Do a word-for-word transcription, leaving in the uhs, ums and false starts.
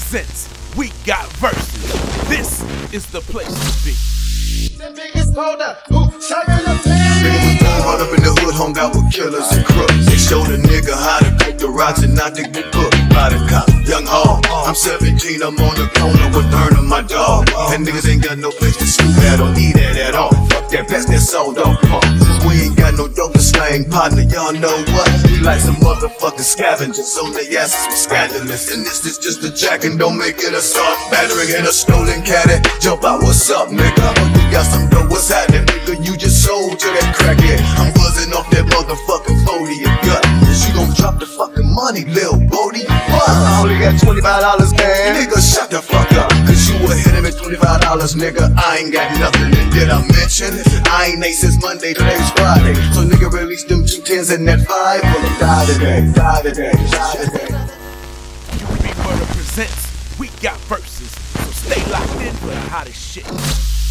presents We Got Verses. This is the place to be. The biggest holder who serving the Nigga was born brought up in the hood, hung out with killers and crooks. They showed a nigga how to cook the rocks and not to get booked by the cop. Young Hall, I'm seventeen, I'm on the corner with Burner, my dog. And niggas ain't got no place to sleep at or eat at at all. Fuck that, pass that soul, dog pump. Since we ain't got no dope to slang, partner, y'all know what? We like some motherfucking scavengers, so they asses were scandalous. And this is just a jack and don't make it a soft battering in a stolen caddy. Jump out, what's up, nigga? Oh, you got some dope, what's happening? Nigga, you just sold to that crackhead. I'm buzzing off that motherfucking forty you gut. Cause you gon' drop the fucking money, lil' Bodie. What? I only got twenty-five dollars, man. Nigga, shut the fuck up. Cause you would hit him at twenty-five dollars, nigga. I ain't got nothing. And did I mention? I ain't ate since Monday, today's Friday. So nigga, release them two tens and that five. Well, I'm die today, die today, die today. UBMurda presents We Got Verses. So stay locked in for the hottest shit.